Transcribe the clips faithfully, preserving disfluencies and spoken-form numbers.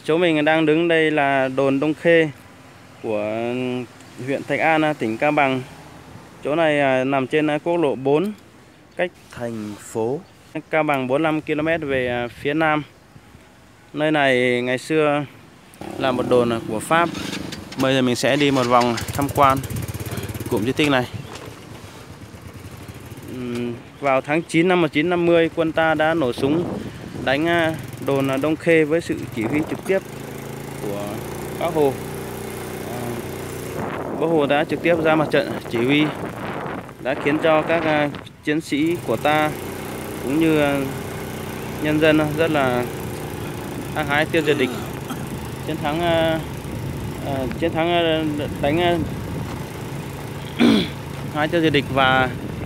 Chỗ mình đang đứng đây là đồn Đông Khê của huyện Thạch An, tỉnh Cao Bằng. Chỗ này nằm trên quốc lộ bốn, cách thành phố Cao Bằng bốn mươi lăm ki lô mét về phía nam. Nơi này ngày xưa là một đồn của Pháp. Bây giờ mình sẽ đi một vòng tham quan cụm di tích này. Vào tháng chín năm một nghìn chín trăm năm mươi, quân ta đã nổ súng đánh đồn Đông Khê với sự chỉ huy trực tiếp của Bác Hồ. Bác Hồ đã trực tiếp ra mặt trận chỉ huy, đã khiến cho các chiến sĩ của ta cũng như nhân dân rất là hăng hái tiêu diệt địch, chiến thắng uh, chiến thắng đánh hai tiêu diệt địch. và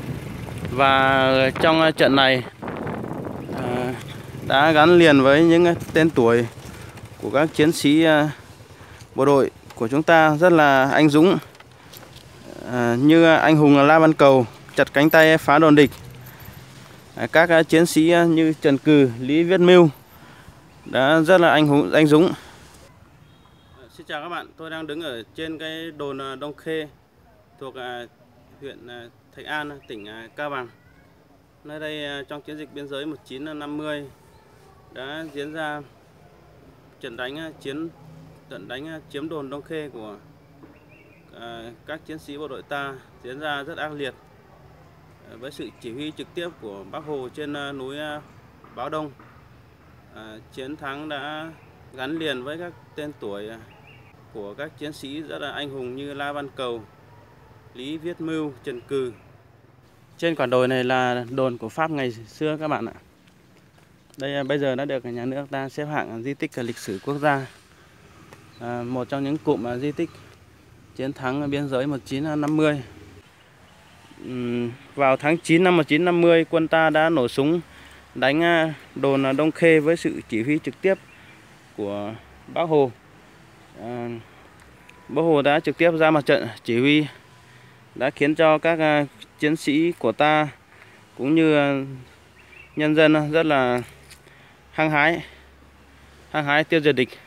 và trong trận này uh, đã gắn liền với những tên tuổi của các chiến sĩ uh, bộ đội của chúng ta rất là anh dũng, uh, như anh hùng La Văn Cầu chặt cánh tay phá đồn địch, uh, các uh, chiến sĩ uh, như Trần Cừ, Lý Viết Mưu đã rất là anh hùng anh dũng. Xin chào các bạn, tôi đang đứng ở trên cái đồn Đông Khê thuộc uh, huyện uh, Thạch An, tỉnh uh, Cao Bằng. Nơi đây uh, trong chiến dịch biên giới một nghìn chín trăm năm mươi đã diễn ra trận đánh uh, chiến trận đánh uh, chiếm đồn Đông Khê của uh, các chiến sĩ bộ đội ta, diễn ra rất ác liệt uh, với sự chỉ huy trực tiếp của Bác Hồ trên uh, núi uh, Báo Đông. Uh, chiến thắng đã gắn liền với các tên tuổi uh, của các chiến sĩ rất là anh hùng như La Văn Cầu, Lý Viết Mưu, Trần Cừ. Trên quả đồi này là đồn của Pháp ngày xưa các bạn ạ. Đây bây giờ đã được nhà nước ta xếp hạng di tích lịch sử quốc gia. À, một trong những cụm di tích chiến thắng biên giới một nghìn chín trăm năm mươi. Uhm, vào tháng chín năm một nghìn chín trăm năm mươi, quân ta đã nổ súng đánh đồn Đông Khê với sự chỉ huy trực tiếp của Bác Hồ. À, Bác Hồ đã trực tiếp ra mặt trận chỉ huy, đã khiến cho các uh, chiến sĩ của ta cũng như uh, nhân dân rất là hăng hái hăng hái tiêu diệt địch.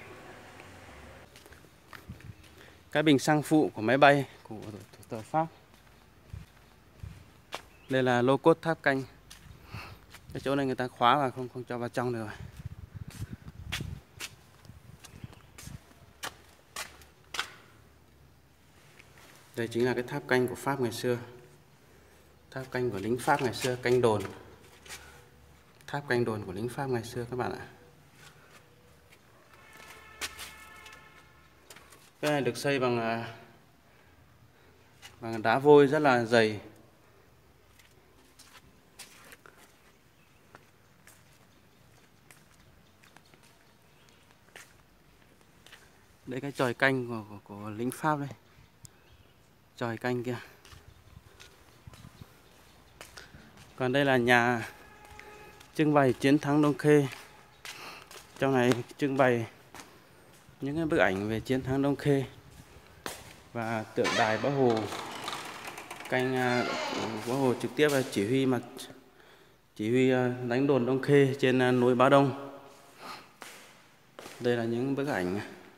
Cái bình xăng phụ của máy bay của thủ tướng Pháp. Đây là lô cốt tháp canh. Cái chỗ này người ta khóa và không không cho vào trong được rồi. Đây chính là cái tháp canh của Pháp ngày xưa. Tháp canh của lính Pháp ngày xưa, canh đồn. Tháp canh đồn của lính Pháp ngày xưa các bạn ạ. Cái này được xây bằng bằng đá vôi rất là dày. Đây cái chòi canh của, của, của lính Pháp đây. Chòi canh kia. Còn đây là nhà trưng bày chiến thắng Đông Khê. Trong này trưng bày những cái bức ảnh về chiến thắng Đông Khê và tượng đài Bác Hồ canh Bác Hồ trực tiếp chỉ huy mặt chỉ huy đánh đồn Đông Khê trên núi Báo Đông. Đây là những bức ảnh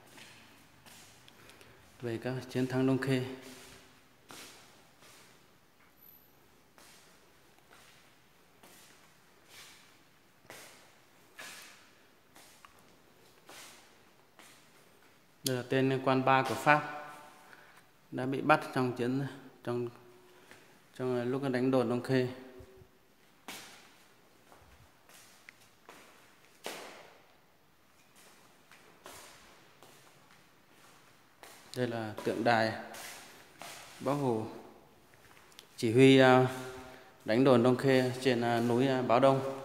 về các chiến thắng Đông Khê. Đây là tên quan ba của Pháp đã bị bắt trong chiến trong trong lúc đánh đồn Đông Khê. Đây là tượng đài Bác Hồ chỉ huy đánh đồn Đông Khê trên núi Báo Đông.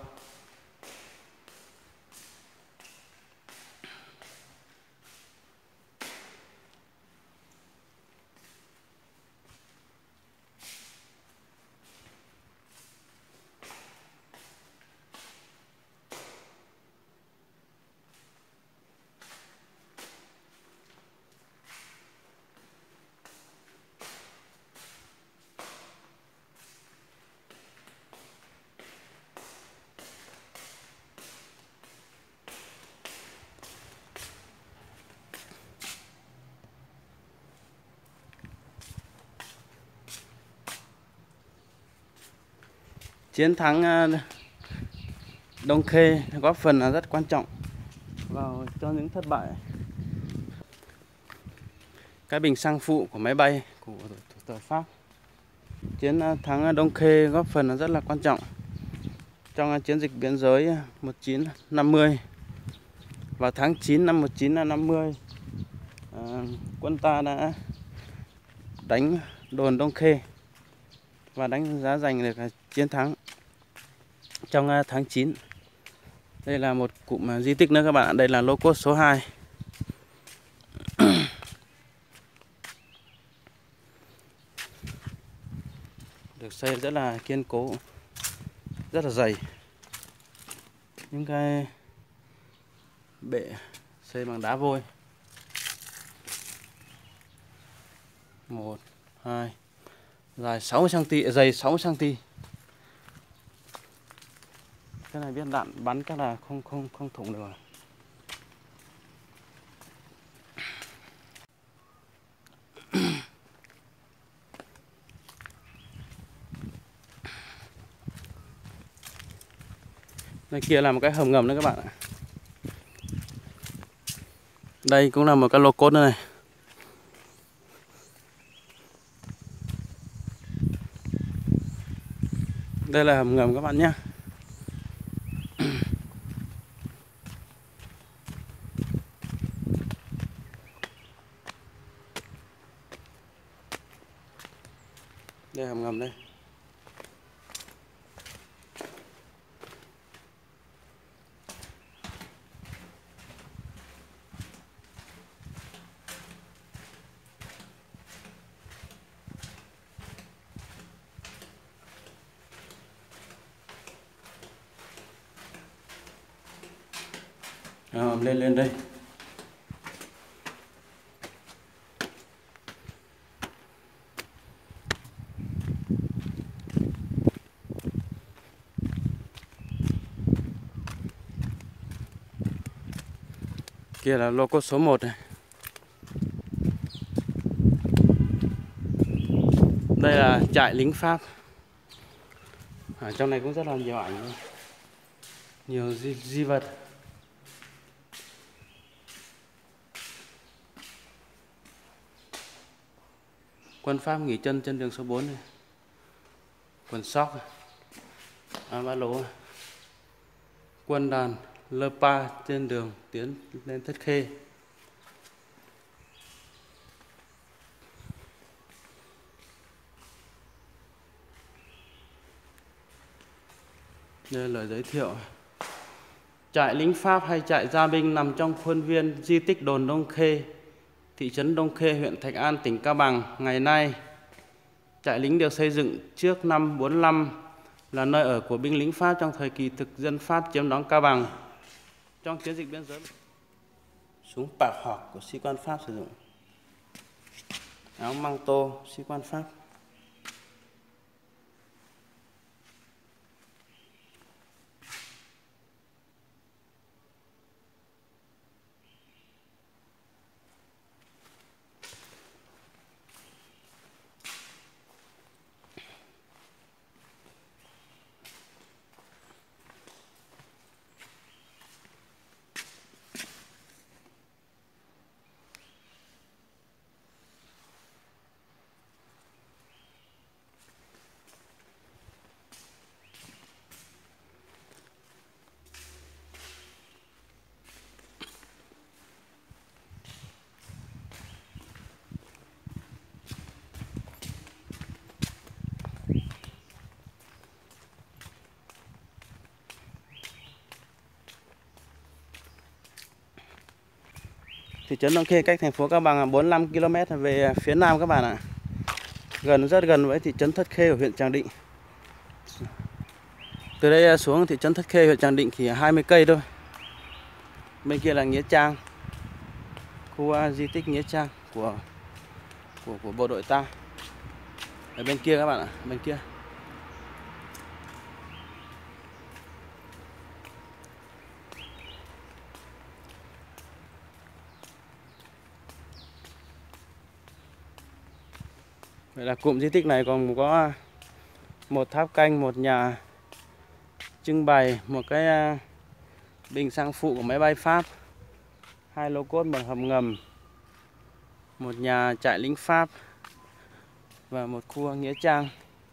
chiến thắng Đông Khê góp phần là rất quan trọng vào cho những thất bại. Cái bình xăng phụ của máy bay của thủ tướng Pháp. Chiến thắng Đông Khê góp phần là rất là quan trọng trong chiến dịch biên giới một nghìn chín trăm năm mươi. Vào tháng chín năm một nghìn chín trăm năm mươi, à, quân ta đã đánh đồn Đông Khê và đánh giá giành được chiến thắng trong tháng chín. Đây là một cụm di tích nữa các bạn ạ. Đây là lô cốt số hai. Được xây rất là kiên cố, rất là dày. Những cái bệ xây bằng đá vôi. Một, hai, dài sáu mươi xăng ti mét, dày sáu mươi xăng ti mét. Cái này viên đạn bắn chắc là không không không thủng được. Đây kia là một cái hầm ngầm nữa các bạn ạ. Đây cũng là một cái lô cốt nữa này. Đây là hầm ngầm các bạn nhé. Đây hầm ngầm đây. À, lên lên đây. Kia là lô cốt số một này. Đây là trại lính Pháp. Ở trong này cũng rất là nhiều ảnh, nhiều di, di vật. Quân Pháp nghỉ chân trên đường số bốn này. Quần sóc, à, ba lỗ. Quân đàn Lơ Pa trên đường tiến lên Thất Khê. Đây là lời giới thiệu. Trại lính Pháp hay trại gia binh nằm trong khuôn viên di tích đồn Đông Khê, thị trấn Đông Khê, huyện Thạch An, tỉnh Cao Bằng. Ngày nay, trại lính được xây dựng trước năm bốn mươi lăm, là nơi ở của binh lính Pháp trong thời kỳ thực dân Pháp chiếm đóng Cao Bằng. Trong chiến dịch biên giới, súng bạc họp của sĩ quan Pháp sử dụng, áo măng tô sĩ quan Pháp. Thị trấn Đông Khê cách thành phố Cao Bằng bốn mươi lăm ki lô mét về phía nam các bạn ạ. Gần, rất gần với thị trấn Thất Khê ở huyện Tràng Định. Từ đây xuống thị trấn Thất Khê huyện Tràng Định thì hai mươi cây thôi. Bên kia là Nghĩa Trang, khu di tích Nghĩa Trang của của của bộ đội ta. Ở bên kia các bạn ạ, bên kia. Vậy là cụm di tích này còn có một tháp canh, một nhà trưng bày một cái uh, bình xăng phụ của máy bay Pháp, hai lô cốt bằng hầm ngầm, một nhà trại lính Pháp và một khu nghĩa trang.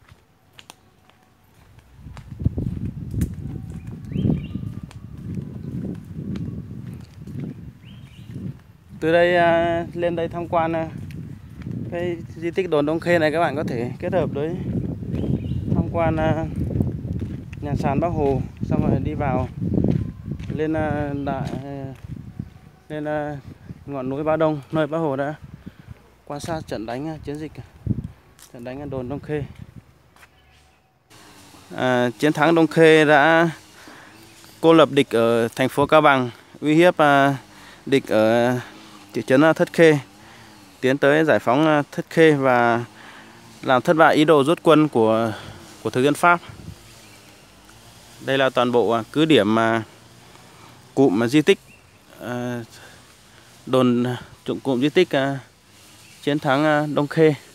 Từ đây uh, lên đây tham quan uh, cái di tích đồn Đông Khê này, các bạn có thể kết hợp với tham quan uh, nhà sàn Bác Hồ, xong rồi đi vào lên uh, đại uh, lên uh, ngọn núi Ba Đông, nơi Bác Hồ đã quan sát trận đánh uh, chiến dịch trận đánh ở đồn Đông Khê. À, chiến thắng Đông Khê đã cô lập địch ở thành phố Cao Bằng, uy hiếp uh, địch ở thị trấn Thất Khê, tiến tới giải phóng Thất Khê và làm thất bại ý đồ rút quân của của thực dân Pháp. Đây là toàn bộ cứ điểm mà cụm mà di tích đồn cụm di tích chiến thắng Đông Khê.